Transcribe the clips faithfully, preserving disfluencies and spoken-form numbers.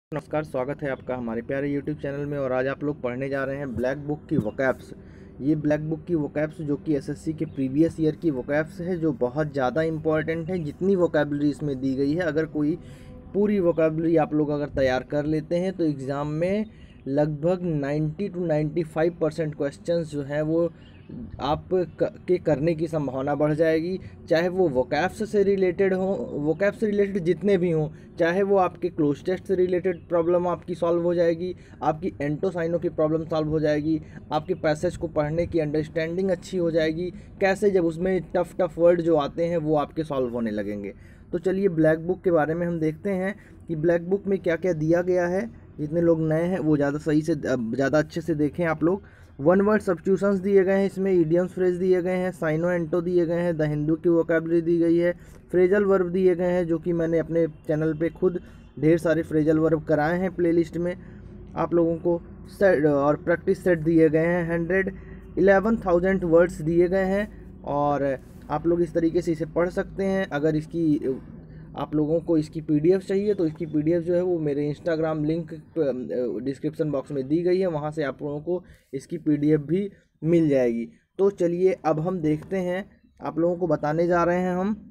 नमस्कार, स्वागत है आपका हमारे प्यारे यूट्यूब चैनल में। और आज आप लोग पढ़ने जा रहे हैं ब्लैक बुक की वोकैब्स। ये ब्लैक बुक की वोकैब्स जो कि एसएससी के प्रीवियस ईयर की वोकैब्स है, जो बहुत ज़्यादा इंपॉर्टेंट है। जितनी वोकैबलरी इसमें दी गई है, अगर कोई पूरी वोकैबलरी आप लोग अगर तैयार कर लेते हैं तो एग्ज़ाम में लगभग नब्बे टू पचानवे परसेंट क्वेश्चंस जो हैं वो आप के करने की संभावना बढ़ जाएगी। चाहे वो वोकैब्स से रिलेटेड हो, वोकैब्स से रिलेटेड जितने भी हों, चाहे वो आपके क्लोज टेस्ट से रिलेटेड प्रॉब्लम आपकी सॉल्व हो जाएगी, आपकी एंटोसाइनो की प्रॉब्लम सॉल्व हो जाएगी, आपके पैसेज को पढ़ने की अंडरस्टैंडिंग अच्छी हो जाएगी। कैसे, जब उसमें टफ़ टफ़ वर्ड जो आते हैं वो आपके सॉल्व होने लगेंगे। तो चलिए ब्लैक बुक के बारे में हम देखते हैं कि ब्लैक बुक में क्या क्या दिया गया है। जितने लोग नए हैं वो ज़्यादा सही से ज़्यादा अच्छे से देखें आप लोग। वन वर्ड सब्स्टिट्यूशंस दिए गए हैं, इसमें इडियम्स फ्रेज दिए गए हैं, साइनो एंटो दिए गए हैं, द हिंदू की वोकैबलरी दी गई है, फ्रेजल वर्ब दिए गए हैं, जो कि मैंने अपने चैनल पे खुद ढेर सारे फ्रेजल वर्ब कराए हैं प्लेलिस्ट में आप लोगों को। सेट और प्रैक्टिस सेट दिए गए हैं, हंड्रेड इलेवन थाउजेंड वर्ड्स दिए गए हैं। और आप लोग इस तरीके से इसे पढ़ सकते हैं। अगर इसकी आप लोगों को इसकी पीडीएफ चाहिए तो इसकी पीडीएफ जो है वो मेरे इंस्टाग्राम लिंक डिस्क्रिप्शन बॉक्स में दी गई है, वहाँ से आप लोगों को इसकी पीडीएफ भी मिल जाएगी। तो चलिए अब हम देखते हैं, आप लोगों को बताने जा रहे हैं हम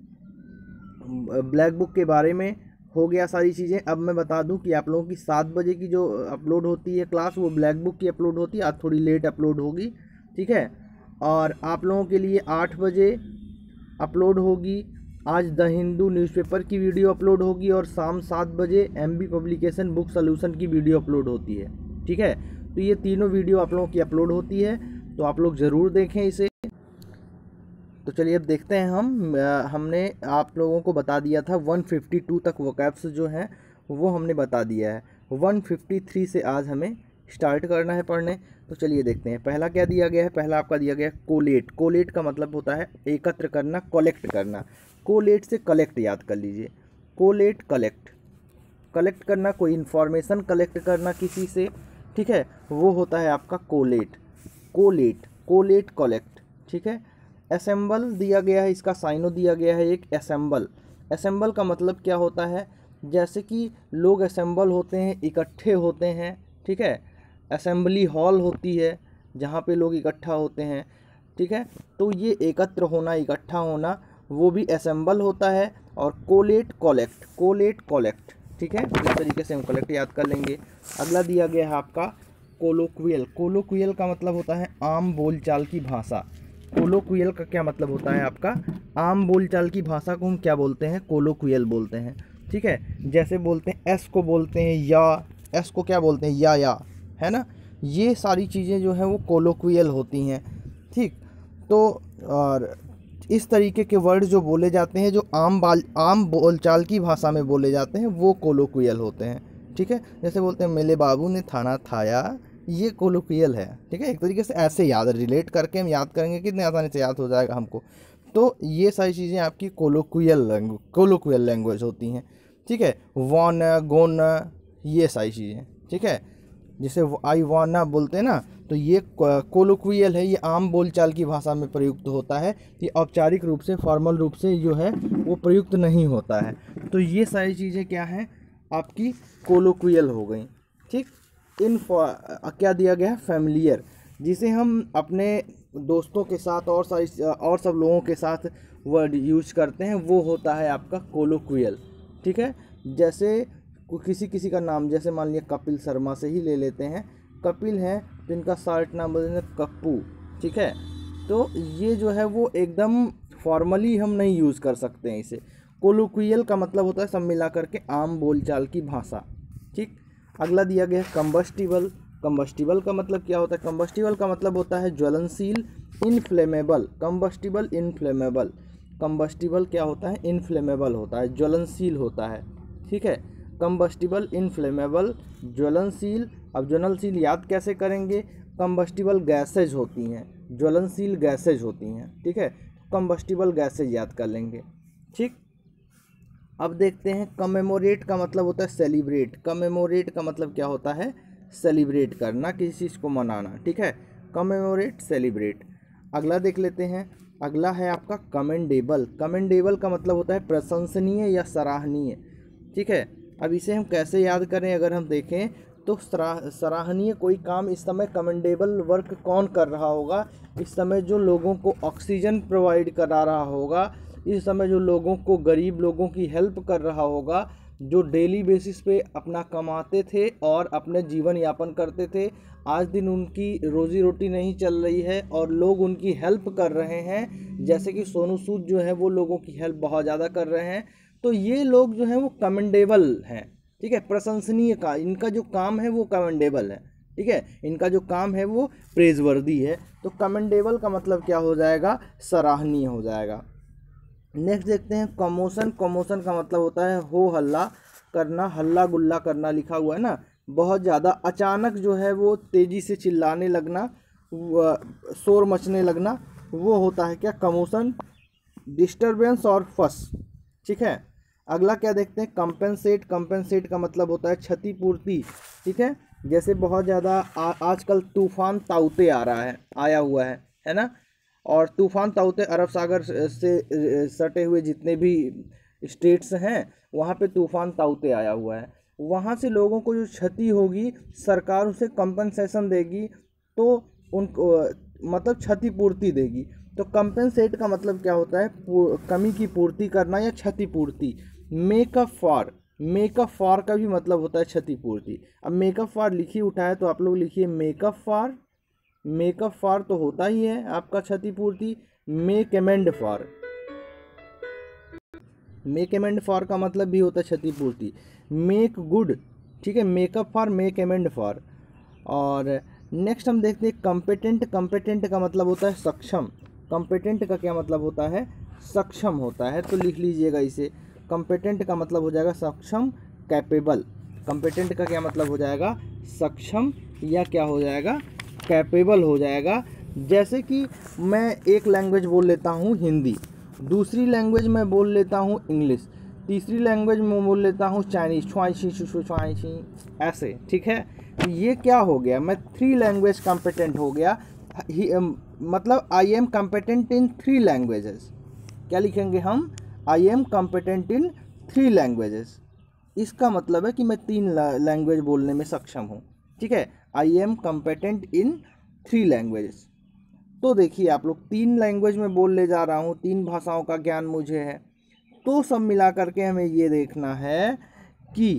ब्लैक बुक के बारे में। हो गया सारी चीज़ें। अब मैं बता दूं कि आप लोगों की सात बजे की जो अपलोड होती है क्लास, वो ब्लैक बुक की अपलोड होती है। आज थोड़ी लेट अपलोड होगी, ठीक है। और आप लोगों के लिए आठ बजे अपलोड होगी आज द हिंदू न्यूज़पेपर की वीडियो अपलोड होगी, और शाम सात बजे एमबी पब्लिकेशन बुक सॉल्यूशन की वीडियो अपलोड होती है, ठीक है। तो ये तीनों वीडियो आप लोगों की अपलोड होती है, तो आप लोग ज़रूर देखें इसे। तो चलिए अब देखते हैं हम हमने आप लोगों को बता दिया था एक सौ बावन तक वोकैब्स जो हैं वो हमने बता दिया है। एक सौ तिरेपन से आज हमें स्टार्ट करना है पढ़ने। तो चलिए देखते हैं पहला क्या दिया गया है। पहला आपका दिया गया है कोलेट। कोलेट का मतलब होता है एकत्र करना, कलेक्ट करना। कोलेट से कलेक्ट याद कर लीजिए। कोलेट कलेक्ट, कलेक्ट करना, कोई इन्फॉर्मेशन कलेक्ट करना किसी से, ठीक है, वो होता है आपका कोलेट। कोलेट कोलेट कलेक्ट, ठीक है। असेंबल दिया गया है, इसका साइनो दिया गया है एक असेंबल। असेंबल का मतलब क्या होता है, जैसे कि लोग असेंबल होते हैं, इकट्ठे होते हैं, ठीक है। असेंबली हॉल होती है जहाँ पे लोग इकट्ठा होते हैं, ठीक है। तो ये एकत्र होना, इकट्ठा होना, वो भी असेंबल होता है। और कोलेट कलेक्ट, कोलेट कलेक्ट, ठीक है। इस तरीके से हम कलेक्ट याद कर लेंगे। अगला दिया गया है आपका कोलोक्वियल। कोलोक्वियल का मतलब होता है आम बोलचाल की भाषा। कोलोक्वियल का क्या मतलब होता है आपका, आम बोलचाल की भाषा को हम क्या बोलते हैं, कोलोक्वियल बोलते हैं, ठीक है। जैसे बोलते हैं एस को बोलते हैं या, एस को क्या बोलते हैं, या या, है ना। ये सारी चीज़ें जो हैं वो कोलोक्वियल होती हैं, ठीक। तो और इस तरीके के वर्ड जो बोले जाते हैं, जो आम बाल आम बोलचाल की भाषा में बोले जाते हैं, वो कोलोक्वियल होते हैं, ठीक है। जैसे बोलते हैं मेरे बाबू ने खाना खाया, ये कोलोक्वियल है, ठीक है। एक तरीके से ऐसे याद रिलेट करके हम याद करेंगे, कितने आसानी से याद हो जाएगा हमको। तो ये सारी चीज़ें आपकी कोलोक्वियल लैंग्वेज कोलोक्वियल लैंग्वेज होती हैं, ठीक है। वाना गोना, ये सारी चीज़ें, ठीक है। जैसे आई वाना बोलते हैं ना, तो ये कोलोक्वियल है, ये आम बोलचाल की भाषा में प्रयुक्त होता है। ये औपचारिक रूप से, फॉर्मल रूप से जो है वो प्रयुक्त नहीं होता है। तो ये सारी चीज़ें क्या हैं, आपकी कोलोक्वियल हो गई, ठीक। इन क्या दिया गया है, फैमिलियर, जिसे हम अपने दोस्तों के साथ और सारी और सब लोगों के साथ वर्ड यूज करते हैं, वो होता है आपका कोलोक्वियल, ठीक है। जैसे किसी किसी का नाम, जैसे मान लिया कपिल शर्मा से ही ले लेते हैं, कपिल हैं तो इनका शॉर्ट नाम बोलते हैं कप्पू, ठीक है। तो ये जो है वो एकदम फॉर्मली हम नहीं यूज़ कर सकते हैं इसे। कोलोक्वियल का मतलब होता है सब मिला करके आम बोलचाल की भाषा, ठीक। अगला दिया गया है कंबस्टिबल। कंबस्टिबल का मतलब क्या होता है, कंबस्टिबल का मतलब होता है ज्वलनशील, इनफ्लेमेबल। कंबस्टिबल इनफ्लेमेबल, कंबस्टिबल क्या होता है, इनफ्लेमेबल होता है, ज्वलनशील होता है, ठीक है। कंबस्टिबल इनफ्लेमेबल, ज्वलनशील। अब ज्वलनशील याद कैसे करेंगे, कंबस्टिबल गैसेज होती हैं, ज्वलनशील गैसेज होती हैं, ठीक है। कंबस्टिबल गैसेज याद कर लेंगे, ठीक। अब देखते हैं कमेमोरेट का मतलब होता है सेलिब्रेट। कमेमोरेट का मतलब क्या होता है, सेलिब्रेट करना, किसी चीज़ को मनाना, ठीक है। Commemorate, celebrate. अगला देख लेते हैं। अगला है आपका कमेंडेबल। कमेंडेबल का मतलब होता है प्रशंसनीय या सराहनीय, ठीक है। अब इसे हम कैसे याद करें, अगर हम देखें तो सराह सराहनीय कोई काम इस समय कमेंडेबल वर्क कौन कर रहा होगा, इस समय जो लोगों को ऑक्सीजन प्रोवाइड करा रहा होगा, इस समय जो लोगों को, गरीब लोगों की हेल्प कर रहा होगा, जो डेली बेसिस पे अपना कमाते थे और अपने जीवन यापन करते थे, आज दिन उनकी रोजी रोटी नहीं चल रही है और लोग उनकी हेल्प कर रहे हैं, जैसे कि सोनू सूद जो है वो लोगों की हेल्प बहुत ज़्यादा कर रहे हैं। तो ये लोग जो हैं वो कमेंडेबल हैं, ठीक है, प्रशंसनीय का, इनका जो काम है वो कमेंडेबल है, ठीक है, इनका जो काम है वो प्रेजवर्दी है। तो कमेंडेबल का मतलब क्या हो जाएगा, सराहनीय हो जाएगा। नेक्स्ट देखते हैं कमोशन। कमोशन का मतलब होता है हो हल्ला करना, हल्ला गुल्ला करना, लिखा हुआ है ना, बहुत ज़्यादा अचानक जो है वो तेज़ी से चिल्लाने लगना, शोर मचने लगना, वो होता है क्या, कमोशन, डिस्टरबेंस और फस, ठीक है। अगला क्या देखते हैं, कंपेंसेट। कंपेंसेट का मतलब होता है क्षतिपूर्ति, ठीक है। जैसे बहुत ज़्यादा आजकल तूफान ताउते आ रहा है, आया हुआ है है ना, और तूफान ताउते अरब सागर से सटे हुए जितने भी स्टेट्स हैं वहाँ पे तूफान ताउते आया हुआ है, वहाँ से लोगों को जो क्षति होगी सरकार उसे कंपनसेशन देगी, तो उनको मतलब क्षतिपूर्ति देगी। तो कंपेंसेट का मतलब क्या होता है, कमी की पूर्ति करना या क्षतिपूर्ति। मेकअप फॉर, मेकअप फॉर का भी मतलब होता है क्षतिपूर्ति। अब मेकअप फॉर लिखी उठा है तो आप लोग लिखिए मेकअप फॉर, मेकअप फॉर तो होता ही है आपका क्षतिपूर्ति। Make amend for, make amend for का मतलब भी होता है क्षतिपूर्ति। मेक गुड, ठीक है, makeup for, make amend for. और नेक्स्ट हम देखते हैं कम्पिटेंट। कम्पिटेंट का मतलब होता है सक्षम। कम्पिटेंट का क्या मतलब होता है, सक्षम होता है, तो लिख लीजिएगा इसे। कम्पिटेंट का मतलब हो जाएगा सक्षम, कैपेबल। कम्पिटेंट का क्या मतलब हो जाएगा, सक्षम या क्या हो जाएगा, कैपेबल हो जाएगा। जैसे कि मैं एक लैंग्वेज बोल लेता हूँ हिंदी, दूसरी लैंग्वेज में बोल लेता हूँ इंग्लिश, तीसरी लैंग्वेज में बोल लेता हूँ चाइनीज, छुआईशी शुशु छुआईशी, ऐसे, ठीक है। ये क्या हो गया, मैं थ्री लैंग्वेज कॉम्पिटेंट हो गया। ही, मतलब I am competent in three languages. क्या लिखेंगे हम, I am competent in three languages. इसका मतलब है कि मैं तीन लैंग्वेज बोलने में सक्षम हूँ, ठीक है। I am competent in three languages. तो देखिए आप लोग, तीन लैंग्वेज में बोल ले जा रहा हूँ, तीन भाषाओं का ज्ञान मुझे है, तो सब मिला करके हमें ये देखना है कि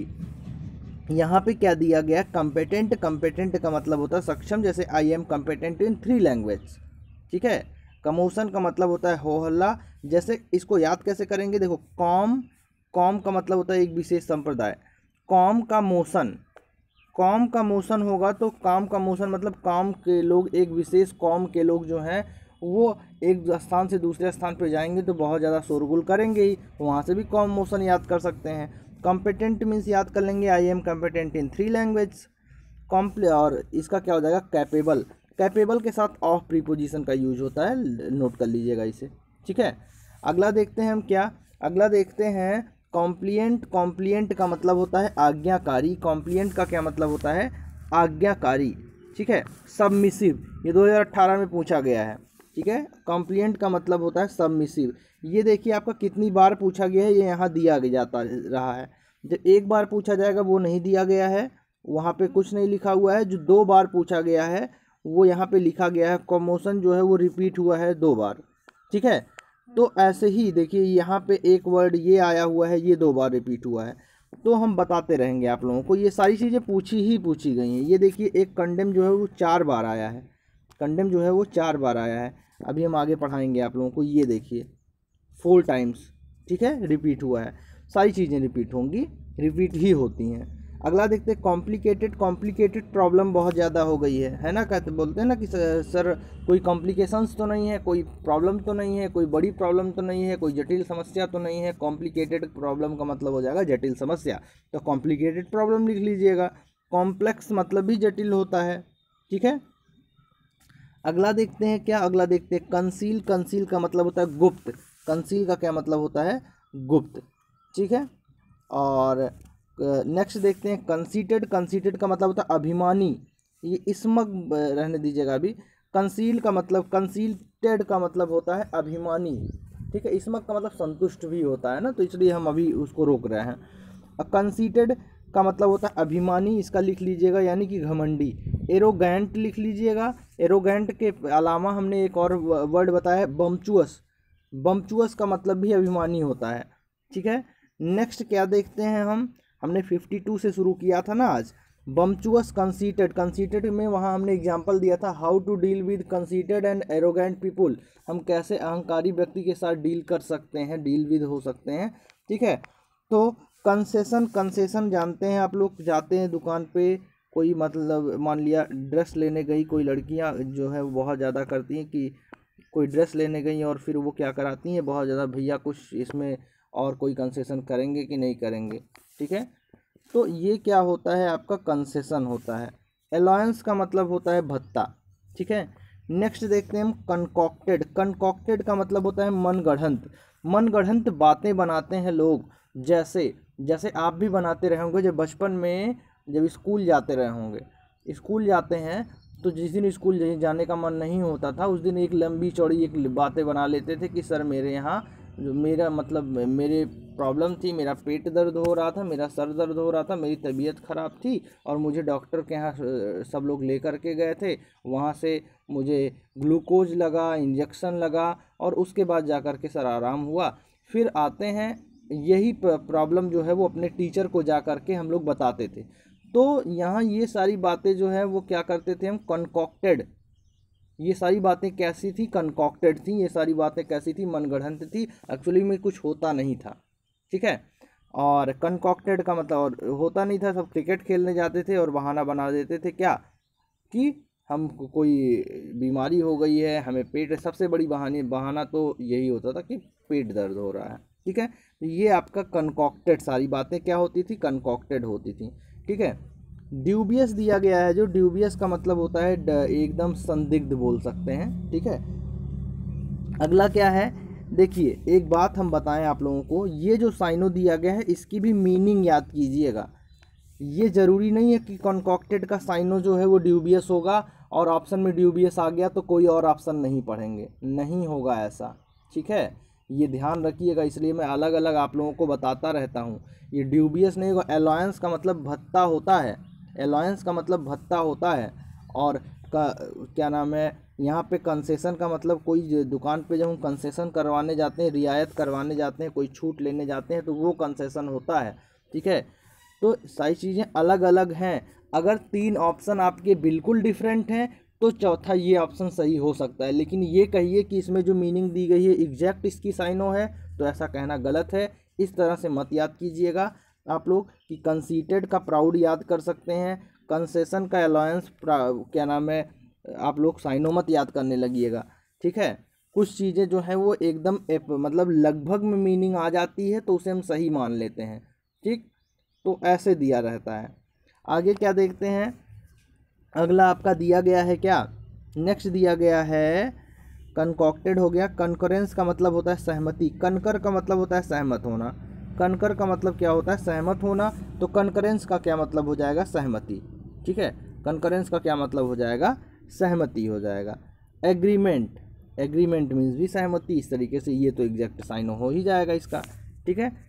यहाँ पे क्या दिया गया, कॉम्पिटेंट। कॉम्पिटेंट का मतलब होता है सक्षम, जैसे I am competent in three language, ठीक है। कमोशन का मतलब होता है हो हल्ला। जैसे इसको याद कैसे करेंगे, देखो, कॉम, कॉम का मतलब होता है एक विशेष संप्रदाय। कॉम का मोशन, कॉम का मोशन होगा तो काम का मोशन मतलब काम के लोग, एक विशेष कॉम के लोग जो हैं वो एक स्थान से दूसरे स्थान पर जाएंगे तो बहुत ज़्यादा शोरगुल करेंगे ही, वहाँ से भी कॉम मोशन याद कर सकते हैं। कॉम्पिटेंट मीन्स याद कर लेंगे I am competent in three language. कॉम्प्ले और इसका क्या हो जाएगा, कैपेबल। कैपेबल के साथ ऑफ प्रीपोजिशन का यूज होता है, नोट कर लीजिएगा इसे, ठीक है। अगला देखते हैं हम क्या, अगला देखते हैं कॉम्प्लिएंट। कॉम्प्लिएंट का मतलब होता है आज्ञाकारी। कॉम्प्लिएंट का क्या मतलब होता है, आज्ञाकारी, ठीक है। सबमिसिव, ये दो हज़ार अठारह में पूछा गया है, ठीक है। कॉम्प्लिएंट का मतलब होता है सबमिसिव। ये देखिए आपका कितनी बार पूछा गया है, ये यहाँ दिया जाता रहा है। जब एक बार पूछा जाएगा वो नहीं दिया गया है, वहाँ पे कुछ नहीं लिखा हुआ है। जो दो बार पूछा गया है वो यहाँ पे लिखा गया है, कमोशन जो है वो रिपीट हुआ है दो बार, ठीक है। तो ऐसे ही देखिए यहाँ पे एक वर्ड ये आया हुआ है, ये दो बार रिपीट हुआ है, तो हम बताते रहेंगे आप लोगों को। ये सारी चीज़ें पूछी ही पूछी गई हैं। ये देखिए एक कंडेम जो है वो चार बार आया है, कंडेम जो है वो चार बार आया है। अभी हम आगे पढ़ाएंगे आप लोगों को। ये देखिए फोर टाइम्स, ठीक है, रिपीट हुआ है। सारी चीज़ें रिपीट होंगी, रिपीट ही होती हैं। अगला देखते हैं कॉम्प्लिकेटेड। कॉम्प्लिकेटेड प्रॉब्लम बहुत ज़्यादा हो गई है है ना, कहते बोलते हैं ना कि सर कोई कॉम्प्लिकेशंस तो नहीं है, कोई प्रॉब्लम तो नहीं है, कोई बड़ी प्रॉब्लम तो नहीं है, कोई जटिल समस्या तो नहीं है। कॉम्प्लिकेटेड प्रॉब्लम का मतलब हो जाएगा जटिल समस्या, तो कॉम्प्लिकेटेड प्रॉब्लम लिख लीजिएगा। कॉम्प्लेक्स मतलब भी जटिल होता है, ठीक है। अगला देखते हैं क्या, अगला देखते हैं कंसील। कंसील का मतलब होता है गुप्त। कंसील का क्या मतलब होता है, गुप्त, ठीक है। और नेक्स्ट uh, देखते हैं कंसीटेड। कंसीटेड का मतलब होता है अभिमानी। ये इसमक रहने दीजिएगा अभी। कंसील का मतलब, कंसीटेड का मतलब होता है अभिमानी, ठीक है। इसमक का मतलब संतुष्ट भी होता है ना, तो इसलिए हम अभी उसको रोक रहे हैं। कंसीटेड का मतलब होता है अभिमानी, इसका लिख लीजिएगा यानी कि घमंडी। एरोगेंट लिख लीजिएगा। एरोगेंट के अलावा हमने एक और वर्ड बताया बम्चुअस। बम्चुअस का मतलब भी अभिमानी होता है, ठीक है। नेक्स्ट क्या देखते हैं हम, हमने फिफ्टी टू से शुरू किया था ना आज। बम्चुअस, कंसीटेड। कंसीटेड में वहाँ हमने एग्जांपल दिया था how to deal with conceited and arrogant people, हम कैसे अहंकारी व्यक्ति के साथ डील कर सकते हैं, डील विद हो सकते हैं, ठीक है। तो कंसेशन, कंसेशन जानते हैं आप लोग, जाते हैं दुकान पे, कोई मतलब मान लिया ड्रेस लेने गई कोई लड़कियां जो है वो बहुत ज़्यादा करती हैं कि कोई ड्रेस लेने गई और फिर वो क्या कराती हैं बहुत ज़्यादा, भैया कुछ इसमें और कोई कंसेशन करेंगे कि नहीं करेंगे, ठीक है। तो ये क्या होता है आपका कंसेशन होता है। अलाउंस का मतलब होता है भत्ता, ठीक है। नेक्स्ट देखते हैं हम कंकॉक्टेड। कंकॉक्टेड का मतलब होता है मनगढ़ंत। मनगढ़ंत बातें बनाते हैं लोग, जैसे जैसे आप भी बनाते रहे होंगे जब बचपन में, जब स्कूल जाते रहे होंगे। स्कूल जाते हैं तो जिस दिन स्कूल जाने का मन नहीं होता था उस दिन एक लंबी चौड़ी एक बातें बना लेते थे कि सर मेरे यहाँ जो मेरा मतलब मेरे प्रॉब्लम थी, मेरा पेट दर्द हो रहा था, मेरा सर दर्द हो रहा था, मेरी तबीयत ख़राब थी और मुझे डॉक्टर के यहाँ सब लोग ले कर के गए थे, वहाँ से मुझे ग्लूकोज लगा, इंजेक्शन लगा और उसके बाद जा कर के सर आराम हुआ। फिर आते हैं, यही प्रॉब्लम जो है वो अपने टीचर को जा कर के हम लोग बताते थे। तो यहाँ ये सारी बातें जो है वो क्या करते थे हम, कंकॉक्टेड। ये सारी बातें कैसी थी, कंकॉक्टेड थी। ये सारी बातें कैसी थी, मनगढ़ंत थी, एक्चुअली में कुछ होता नहीं था, ठीक है। और कंकॉक्टेड का मतलब और होता नहीं था, सब क्रिकेट खेलने जाते थे और बहाना बना देते थे क्या कि हम कोई बीमारी हो गई है, हमें पेट, सबसे बड़ी बहाने बहाना तो यही होता था कि पेट दर्द हो रहा है, ठीक है। ये आपका कंकॉक्टेड सारी बातें क्या होती थी, कंकॉक्टेड होती थी, ठीक है। ड्यूबियस दिया गया है, जो ड्यूबियस का मतलब होता है एकदम संदिग्ध बोल सकते हैं, ठीक है। अगला क्या है, देखिए एक बात हम बताएं आप लोगों को, ये जो साइनो दिया गया है इसकी भी मीनिंग याद कीजिएगा। ये ज़रूरी नहीं है कि कंकॉक्टेड का साइनो जो है वो ड्यूबियस होगा और ऑप्शन में ड्यूबियस आ गया तो कोई और ऑप्शन नहीं पढ़ेंगे, नहीं होगा ऐसा, ठीक है। ये ध्यान रखिएगा, इसलिए मैं अलग अलग आप लोगों को बताता रहता हूँ। ये ड्यूबियस नहीं होगा। अलाउंस का मतलब भत्ता होता है, अलाउंस का मतलब भत्ता होता है। और का क्या नाम है, यहाँ पे कंसेशन का मतलब कोई दुकान पे जब हम कंसेशन करवाने जाते हैं, रियायत करवाने जाते हैं, कोई छूट लेने जाते हैं तो वो कंसेशन होता है, ठीक है। तो सारी चीज़ें अलग अलग हैं। अगर तीन ऑप्शन आपके बिल्कुल डिफरेंट हैं तो चौथा ये ऑप्शन सही हो सकता है, लेकिन ये कहिए कि इसमें जो मीनिंग दी गई है एग्जैक्ट इसकी साइनो है तो ऐसा कहना गलत है। इस तरह से मत याद कीजिएगा आप लोग कि कंसीटेड का प्राउड याद कर सकते हैं, कंसेशन का अलाउंस क्या नाम है आप लोग साइनो मत याद करने लगिएगा, ठीक है। कुछ चीज़ें जो है वो एकदम मतलब लगभग में मीनिंग आ जाती है तो उसे हम सही मान लेते हैं, ठीक। तो ऐसे दिया रहता है। आगे क्या देखते हैं, अगला आपका दिया गया है क्या, नेक्स्ट दिया गया है कंकॉक्टेड हो गया। कनकरेंस का मतलब होता है सहमति। कनकर का मतलब होता है सहमत होना। कनकर का मतलब क्या होता है, सहमत होना। तो कनकरेंस का क्या मतलब हो जाएगा, सहमति, ठीक है। कनकरेंस का क्या मतलब हो जाएगा, सहमति हो जाएगा। एग्रीमेंट, एग्रीमेंट मीन्स भी सहमति। इस तरीके से ये तो एग्जैक्ट साइन हो ही जाएगा इसका, ठीक है।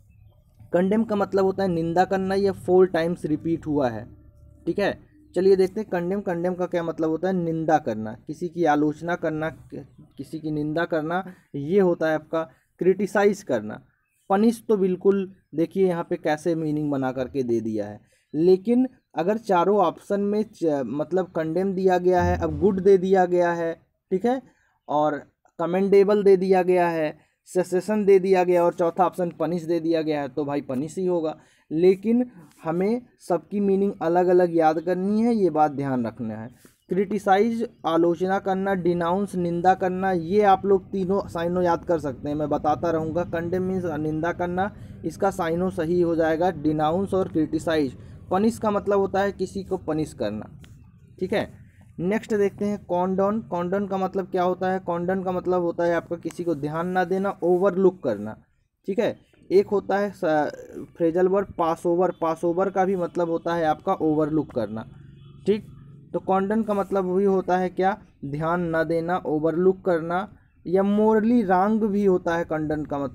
कंडेम का मतलब होता है निंदा करना, या फोर टाइम्स रिपीट हुआ है, ठीक है। चलिए देखते हैं कंडेम। कंडेम का क्या मतलब होता है, निंदा करना, किसी की आलोचना करना, किसी की निंदा करना, ये होता है आपका। क्रिटिसाइज करना। पनिश तो बिल्कुल देखिए यहाँ पे कैसे मीनिंग बना करके दे दिया है, लेकिन अगर चारों ऑप्शन में च, मतलब कंडेम दिया गया है, अब गुड दे दिया गया है, ठीक है, और कमेंडेबल दे दिया गया है, सेसेशन दे दिया गया और चौथा ऑप्शन पनिश दे दिया गया है, तो भाई पनिश ही होगा। लेकिन हमें सबकी मीनिंग अलग अलग याद करनी है, ये बात ध्यान रखना है। क्रिटिसाइज आलोचना करना, डिनाउंस निंदा करना, ये आप लोग तीनों साइनों याद कर सकते हैं, मैं बताता रहूँगा। कंडेम मीन्स निंदा करना, इसका साइनों सही हो जाएगा डिनाउंस और क्रिटिसाइज। पनिश का मतलब होता है किसी को पनिश करना, ठीक है। नेक्स्ट देखते हैं कॉन्डोन। कॉन्डोन का मतलब क्या होता है, कॉन्डोन का मतलब होता है आपका किसी को ध्यान ना देना, ओवरलुक करना, ठीक है। एक होता है phrasal verb pass over. Pass over का भी मतलब होता है आपका ओवरलुक करना, ठीक। तो कॉन्डोन का मतलब वही होता है क्या, ध्यान ना देना, ओवरलुक करना, या मोरली रॉन्ग भी होता है कॉन्डोन का मतलब।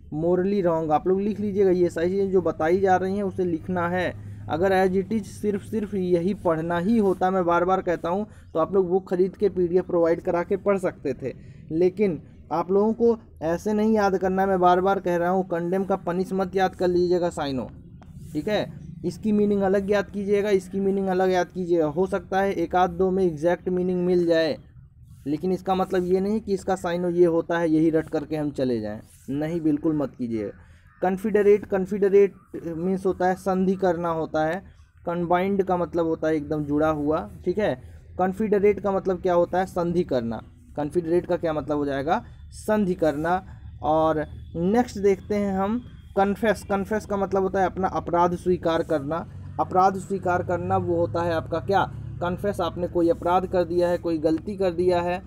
मोरली रॉन्ग, आप लोग लिख लीजिएगा। ये सारी चीज़ें जो बताई जा रही हैं उसे लिखना है। अगर एज इट इज सिर्फ सिर्फ यही पढ़ना ही होता, मैं बार बार कहता हूँ, तो आप लोग बुक खरीद के पीडीएफ प्रोवाइड करा के पढ़ सकते थे। लेकिन आप लोगों को ऐसे नहीं याद करना है, मैं बार बार कह रहा हूँ। कंडेम का पनिश मत याद कर लीजिएगा साइनो, ठीक है। इसकी मीनिंग अलग याद कीजिएगा, इसकी मीनिंग अलग याद कीजिएगा। हो सकता है एक आध दो में एग्जैक्ट मीनिंग मिल जाए, लेकिन इसका मतलब ये नहीं कि इसका साइनो ये होता है, यही रट करके हम चले जाएं। नहीं, बिल्कुल मत कीजिए। कन्फिडरेट, कन्फिडरेट मीन्स होता है संधि करना होता है। कंबाइंड का मतलब होता है एकदम जुड़ा हुआ, ठीक है। कन्फिडरेट का मतलब क्या होता है? संधि करना। कन्फिडरेट का क्या मतलब हो जाएगा? संधि करना। और नेक्स्ट देखते हैं हम कन्फेस। कन्फेस का मतलब होता है अपना अपराध स्वीकार करना। अपराध स्वीकार करना वो होता है आपका क्या? कन्फेस। आपने कोई अपराध कर दिया है, कोई गलती कर दिया है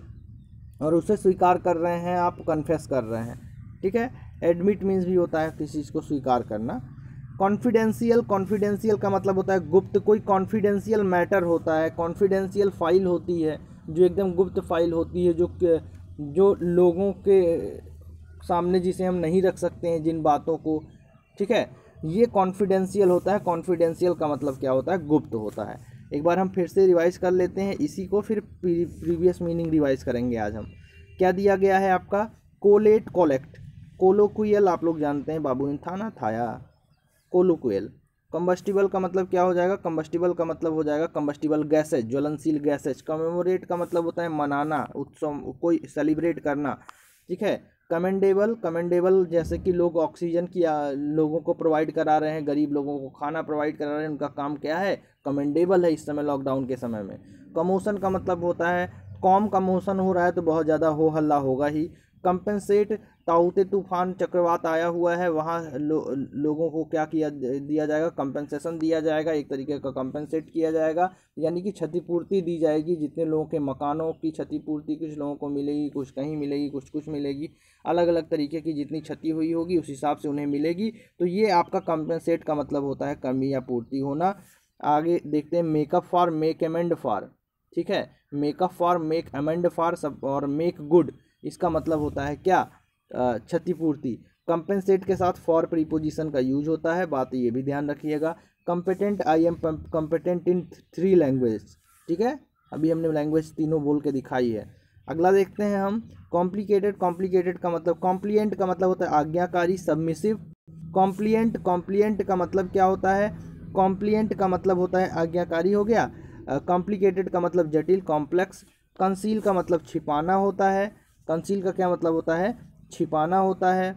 और उसे स्वीकार कर रहे हैं, आप कन्फेस कर रहे हैं, ठीक है। एडमिट मीन्स भी होता है किसी चीज़ को स्वीकार करना। कॉन्फिडेंशियल, कॉन्फिडेंशियल का मतलब होता है गुप्त। कोई कॉन्फिडेंशियल मैटर होता है, कॉन्फिडेंशियल फाइल होती है जो एकदम गुप्त फाइल होती है, जो जो लोगों के सामने जिसे हम नहीं रख सकते हैं, जिन बातों को, ठीक है, ये कॉन्फिडेंशियल होता है। कॉन्फिडेंशियल का मतलब क्या होता है? गुप्त होता है। एक बार हम फिर से रिवाइज कर लेते हैं इसी को, फिर प्रीवियस मीनिंग रिवाइज करेंगे आज हम। क्या दिया गया है आपका? Collate, collect. कोलोक्वियल आप लोग जानते हैं, बाबू था ना, थाया। कोलोक्वियल। कंबस्टिबल का मतलब क्या हो जाएगा? कंबस्टिबल का मतलब हो जाएगा कंबस्टिबल गैसेज, ज्वलनशील गैसेज। कमेमोरेट का मतलब होता है मनाना, उत्सव, कोई सेलिब्रेट करना, ठीक है। कमेंडेबल, कमेंडेबल जैसे कि लोग ऑक्सीजन की लोगों को प्रोवाइड करा रहे हैं, गरीब लोगों को खाना प्रोवाइड करा रहे हैं, उनका काम क्या है? कमेंडेबल है इस समय, लॉकडाउन के समय में। कमोशन का मतलब होता है, कॉम कमोशन हो रहा है तो बहुत ज़्यादा हो हल्ला होगा ही। कंपेंसेट, ताउते तूफान चक्रवात आया हुआ है, वहाँ लो, लोगों को क्या किया दिया जाएगा? कंपेंसेशन दिया जाएगा, एक तरीके का कंपेंसेट किया जाएगा, यानी कि क्षतिपूर्ति दी जाएगी। जितने लोगों के मकानों की क्षतिपूर्ति कुछ लोगों को मिलेगी, कुछ कहीं मिलेगी, कुछ कुछ मिलेगी, अलग अलग तरीके की जितनी क्षति हुई होगी उस हिसाब से उन्हें मिलेगी। तो ये आपका कंपेंसेट का मतलब होता है कमी या पूर्ति होना। आगे देखते हैं make up for, make amend for, ठीक है। Makeup for, make amend for सब, और मेक गुड, इसका मतलब होता है क्या? क्षतिपूर्ति। कंपेंसेट के साथ फॉर प्रीपोजिशन का यूज होता है, बात ये भी ध्यान रखिएगा। Competent, I am competent in three language, ठीक है। अभी हमने लैंग्वेज तीनों बोल के दिखाई है। अगला देखते हैं हम कॉम्प्लिकेटेड। कॉम्प्लिकेटेड का मतलब, कॉम्प्लिएंट का मतलब होता है आज्ञाकारी, सबमिसिव। कॉम्प्लिएंट, कॉम्प्लिएंट का मतलब क्या होता है? कॉम्प्लिएंट का मतलब होता है आज्ञाकारी हो गया। कॉम्प्लिकेटेड का मतलब जटिल, कॉम्प्लेक्स। कंसील का मतलब छिपाना होता है। कंसील का क्या मतलब होता है? छिपाना होता है।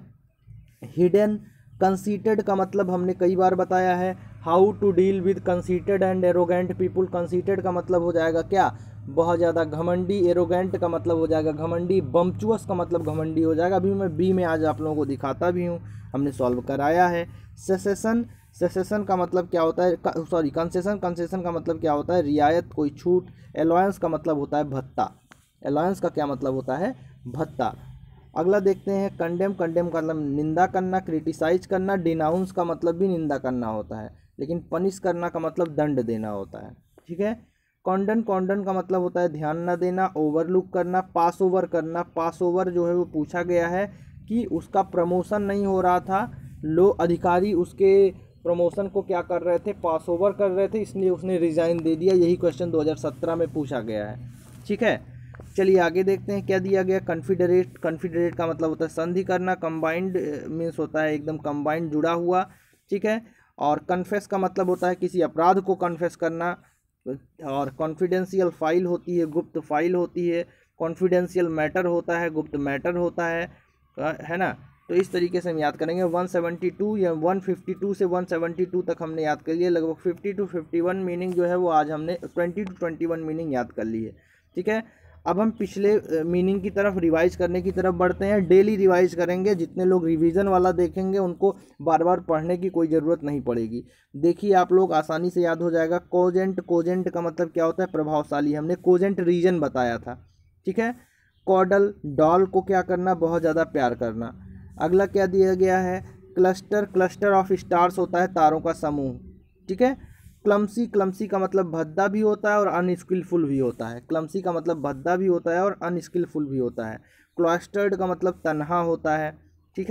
हिडन। कंसीटेड का मतलब हमने कई बार बताया है, how to deal with conceited and arrogant people. Conceited का मतलब हो जाएगा क्या? बहुत ज़्यादा घमंडी। एरोगेंट का मतलब हो जाएगा घमंडी। बम्चुअस का मतलब घमंडी हो जाएगा। अभी मैं बी में आज आप लोगों को दिखाता भी हूँ, हमने सॉल्व कराया है। सेसेशन, सेसेशन का मतलब क्या होता है? सॉरी कंसेशन, कंसेशन का मतलब क्या होता है? रियायत, कोई छूट। अलाउंस का मतलब होता है भत्ता। अलाउंस का क्या मतलब होता है? भत्ता। अगला देखते हैं कंडेम। कंडेम का मतलब निंदा करना, क्रिटिसाइज करना। डिनाउंस का मतलब भी निंदा करना होता है, लेकिन पनिश करना का मतलब दंड देना होता है, ठीक है। कॉन्डन, कॉन्डन का मतलब होता है ध्यान न देना, ओवरलुक करना, पास ओवर करना। पास ओवर जो है वो पूछा गया है कि उसका प्रमोशन नहीं हो रहा था, लो अधिकारी उसके प्रमोशन को क्या कर रहे थे? पास ओवर कर रहे थे, इसलिए उसने रिजाइन दे दिया। यही क्वेश्चन दो हज़ार सत्रह में पूछा गया है, ठीक है। चलिए आगे देखते हैं क्या दिया गया। कन्फिडरेट, कन्फिडरेट का मतलब होता है संधि करना। कंबाइंड मीन्स होता है एकदम कंबाइंड, जुड़ा हुआ, ठीक है। और कन्फेस का मतलब होता है किसी अपराध को कन्फेस करना। और कॉन्फिडेंशियल फाइल होती है, गुप्त फाइल होती है। कॉन्फिडेंशियल मैटर होता है, गुप्त मैटर होता है, है ना। तो इस तरीके से हम याद करेंगे। एक सौ बहत्तर या एक सौ बावन से एक सौ बहत्तर तक हमने याद कर लिया। लगभग पचास टू इक्यावन मीनिंग जो है वो आज हमने बीस टू इक्कीस मीनिंग याद कर ली है, ठीक है। अब हम पिछले मीनिंग की तरफ रिवाइज करने की तरफ बढ़ते हैं। डेली रिवाइज करेंगे, जितने लोग रिवीजन वाला देखेंगे उनको बार बार पढ़ने की कोई ज़रूरत नहीं पड़ेगी। देखिए आप लोग आसानी से याद हो जाएगा। कोजेंट, कोजेंट का मतलब क्या होता है? प्रभावशाली। हमने कोजेंट रीजन बताया था, ठीक है। कॉडल, डॉल को क्या करना? बहुत ज़्यादा प्यार करना। अगला क्या दिया गया है? क्लस्टर, क्लस्टर ऑफ स्टार्स होता है तारों का समूह, ठीक है। क्लमसी, क्लमसी का मतलब भद्दा भी होता है और अनस्किलफुल भी होता है। क्लमसी का मतलब भद्दा भी होता है और अनस्किलफुल भी होता है। क्लस्टर्ड का मतलब तन्हा होता है, ठीक है।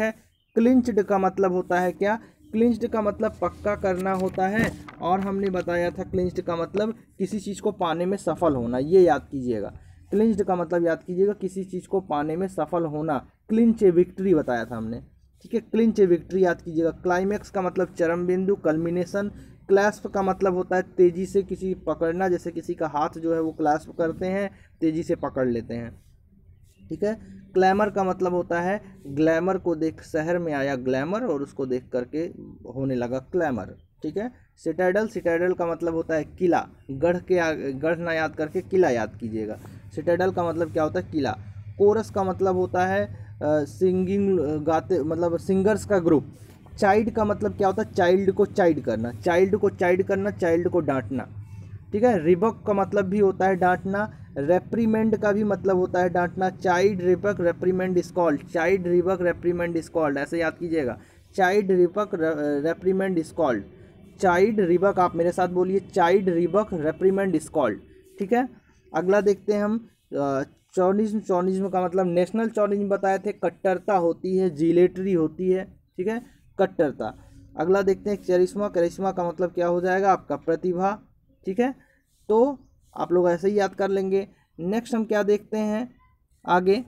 क्लिंच्ड का मतलब होता है क्या, क्लिंच्ड का मतलब पक्का करना होता है। और हमने बताया था क्लिंच्ड का मतलब किसी चीज़ को पाने में सफल होना, ये याद कीजिएगा। क्लिंच्ड का मतलब याद कीजिएगा किसी चीज़ को पाने में सफल होना। क्लिंच ए विक्ट्री बताया था हमने, ठीक है, क्लिंच ए विक्ट्री याद कीजिएगा। क्लाइमैक्स का मतलब चरम बिंदु, कल्मिनेशन। क्लैस्प का मतलब होता है तेजी से किसी पकड़ना, जैसे किसी का हाथ जो है वो क्लैस्प करते हैं, तेजी से पकड़ लेते हैं, ठीक है। ग्लैमर का मतलब होता है ग्लैमर को देख, शहर में आया ग्लैमर और उसको देख करके होने लगा क्लैमर, ठीक है। सिटाडेल, सिटाडेल का मतलब होता है किला, गढ़ के आगे, गढ़ ना याद करके किला याद कीजिएगा। सिटाडेल का मतलब क्या होता है, किला। कोरस का मतलब होता है सिंगिंग, गाते, मतलब सिंगर्स का ग्रुप। चाइल्ड का मतलब क्या होता है, चाइल्ड को चाइल्ड करना, चाइल्ड को चाइल्ड करना, चाइल्ड को डांटना, ठीक है। रिबक का मतलब भी होता है डांटना। रेप्रीमेंड का भी मतलब होता है डांटना। Child rebuke reprimand is called, child rebuke reprimand is called, ऐसे याद कीजिएगा। Child rebuke reprimand is called, child rebuke, आप मेरे साथ बोलिए, child rebuke reprimand is called, ठीक है। अगला देखते हैं हम चौनिज्म। चौनिज्म का मतलब नेशनल चौनिज्म बताए थे, कट्टरता होती है, जिलेटरी होती है, ठीक है, कट्टरता। अगला देखते हैं करिश्मा। करिश्मा का मतलब क्या हो जाएगा आपका, प्रतिभा, ठीक है। तो आप लोग ऐसे ही याद कर लेंगे। नेक्स्ट हम क्या देखते हैं आगे,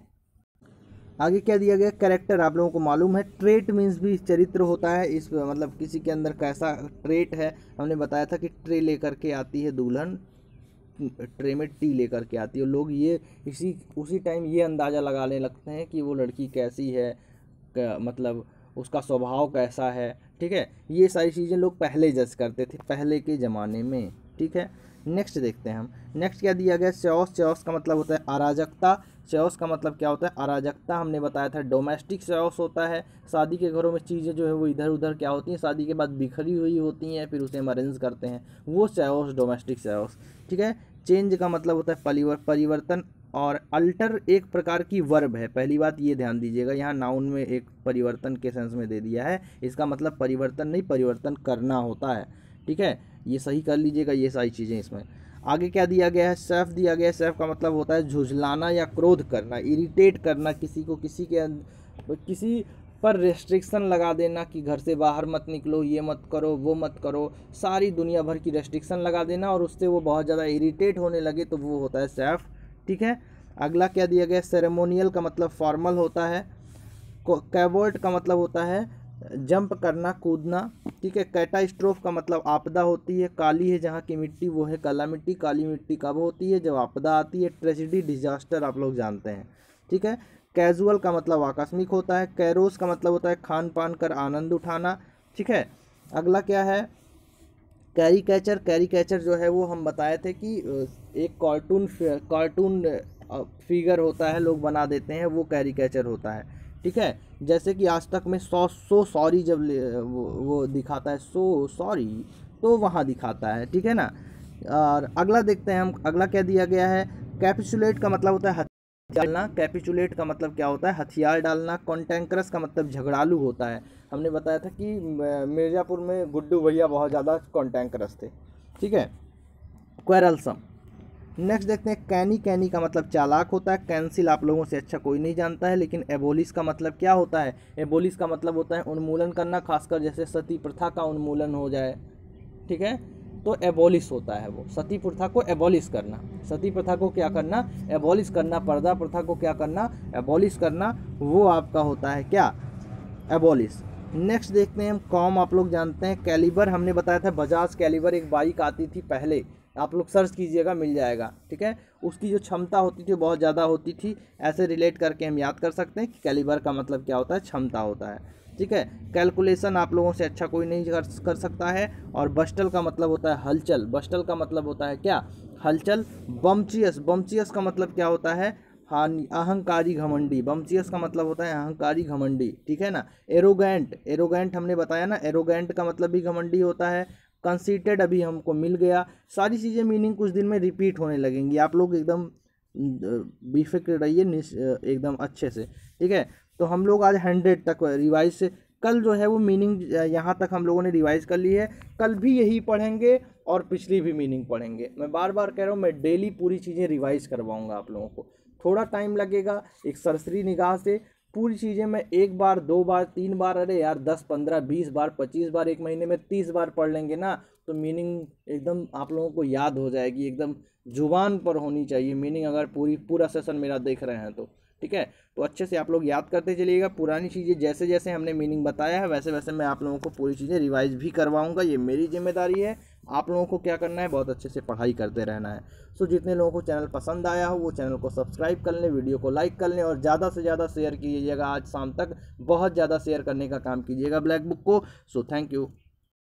आगे क्या दिया गया, कैरेक्टर आप लोगों को मालूम है। ट्रेट मीन्स भी चरित्र होता है, इस मतलब किसी के अंदर कैसा ट्रेट है। हमने बताया था कि ट्रे लेकर के आती है दुल्हन, ट्रे में टी लेकर के आती है, लोग ये इसी उसी टाइम ये अंदाज़ा लगाने लगते हैं कि वो लड़की कैसी है, मतलब उसका स्वभाव कैसा है, ठीक है। ये सारी चीज़ें लोग पहले जज करते थे पहले के ज़माने में, ठीक है। नेक्स्ट देखते हैं हम, नेक्स्ट क्या दिया गया, चौस। चौस का मतलब होता है अराजकता। चौस का मतलब क्या होता है, अराजकता। हमने बताया था डोमेस्टिक चौस होता है, शादी के घरों में चीज़ें जो है वो इधर उधर क्या होती हैं, शादी के बाद बिखरी हुई होती हैं, फिर उसे हम अरेंज करते हैं, वो चौस, डोमेस्टिक चौस, ठीक है। चेंज का मतलब होता है परिवर परिवर्तन, और अल्टर एक प्रकार की वर्ब है, पहली बात ये ध्यान दीजिएगा, यहाँ नाउन में एक परिवर्तन के सेंस में दे दिया है, इसका मतलब परिवर्तन नहीं, परिवर्तन करना होता है, ठीक है। ये सही कर लीजिएगा ये सारी चीज़ें इसमें। आगे क्या दिया गया है, सेफ दिया गया है। सेफ का मतलब होता है झुझलाना या क्रोध करना, इरिटेट करना, किसी को किसी के किसी पर रेस्ट्रिक्शन लगा देना कि घर से बाहर मत निकलो, ये मत करो, वो मत करो, सारी दुनिया भर की रेस्ट्रिक्शन लगा देना और उससे वो बहुत ज़्यादा इरिटेट होने लगे, तो वो होता है सेफ, ठीक है। अगला क्या दिया गया, सेरेमोनियल का मतलब फॉर्मल होता है। कैवोल्ट का मतलब होता है जंप करना, कूदना, ठीक है। कैटास्ट्रोफ का मतलब आपदा होती है, काली है जहाँ की मिट्टी वो है काला मिट्टी, काली मिट्टी कब होती है, जब आपदा आती है। ट्रेजिडी, डिजास्टर आप लोग जानते हैं, ठीक है। कैजुअल का मतलब आकस्मिक होता है। कैरोस का मतलब होता है खान पान कर आनंद उठाना, ठीक है। अगला क्या है, कैरिकेचर। कैरिकेचर जो है वो हम बताए थे कि एक कार्टून कार्टून फिगर होता है, लोग बना देते हैं, वो कैरिकेचर होता है, ठीक है। जैसे कि आज तक में सो सो सॉरी जब वो, वो दिखाता है सो सॉरी, तो वहाँ दिखाता है, ठीक है ना। और अगला देखते हैं हम, अगला क्या दिया गया है, कैपिचुलेट का मतलब होता है हथियार डालना। कैपिचुलेट का मतलब क्या होता है, हथियार डालना। कॉन्टेंकरस का मतलब झगड़ालू होता है, हमने बताया था कि मिर्ज़ापुर में गुड्डू भैया बहुत ज़्यादा कॉन्टेंकरस थे, ठीक है। क्वेरलसम। नेक्स्ट देखते हैं कैनी। कैनी का मतलब चालाक होता है। कैंसिल आप लोगों से अच्छा कोई नहीं जानता है, लेकिन एबोलिश का मतलब क्या होता है, एबोलिश का मतलब होता है उन्मूलन करना, खासकर जैसे सती प्रथा का उन्मूलन हो जाए, ठीक है, तो एबोलिश होता है वो, सती प्रथा को एबोलिश करना, सती प्रथा को क्या करना, एबोलिश करना, पर्दा प्रथा को क्या करना, एबोलिश करना, वो आपका होता है क्या, एबोलिश। नेक्स्ट देखते हैं हम कॉम, आप लोग जानते हैं। कैलिबर, हमने बताया था बजाज कैलिबर एक बाइक आती थी पहले, आप लोग सर्च कीजिएगा मिल जाएगा, ठीक है। उसकी जो क्षमता होती थी बहुत ज़्यादा होती थी, ऐसे रिलेट करके हम याद कर सकते हैं कि कैलिबर का मतलब क्या होता है, क्षमता होता है, ठीक है। कैलकुलेशन आप लोगों से अच्छा कोई नहीं कर, कर सकता है। और बस्टल का मतलब होता है हलचल, बस्टल का मतलब होता है क्या, हलचल। बम्चियस, बम्चियस का मतलब क्या होता है, हाँ, अहंकारी घमंडी, बम्चियस का मतलब होता है अहंकारी घमंडी, ठीक है ना। एरोगेंट, एरोगेंट हमने बताया ना, एरोगेंट का मतलब भी घमंडी होता है। कंसीटेड अभी हमको मिल गया, सारी चीज़ें मीनिंग कुछ दिन में रिपीट होने लगेंगी, आप लोग एकदम बेफिक्र रहिए एकदम अच्छे से, ठीक है। तो हम लोग आज हंड्रेड तक रिवाइज से, कल जो है वो मीनिंग यहाँ तक हम लोगों ने रिवाइज कर ली है, कल भी यही पढ़ेंगे और पिछली भी मीनिंग पढ़ेंगे। मैं बार बार कह रहा हूँ, मैं डेली पूरी चीज़ें रिवाइज करवाऊँगा आप लोगों को, थोड़ा टाइम लगेगा एक सरसरी निगाह से, पूरी चीज़ें मैं एक बार, दो बार, तीन बार, अरे यार दस पंद्रह बीस बार, पच्चीस बार, एक महीने में तीस बार पढ़ लेंगे ना, तो मीनिंग एकदम आप लोगों को याद हो जाएगी, एकदम जुबान पर होनी चाहिए मीनिंग, अगर पूरी पूरा सेशन मेरा देख रहे हैं तो। ठीक है, तो अच्छे से आप लोग याद करते चलिएगा। पुरानी चीज़ें जैसे जैसे हमने मीनिंग बताया है वैसे वैसे मैं आप लोगों को पूरी चीज़ें रिवाइज भी करवाऊंगा, ये मेरी जिम्मेदारी है। आप लोगों को क्या करना है, बहुत अच्छे से पढ़ाई करते रहना है। सो जितने लोगों को चैनल पसंद आया हो वो चैनल को सब्सक्राइब कर लें, वीडियो को लाइक कर लें और ज़्यादा से ज़्यादा शेयर कीजिएगा। आज शाम तक बहुत ज़्यादा शेयर करने का काम कीजिएगा ब्लैक बुक को। So thank you.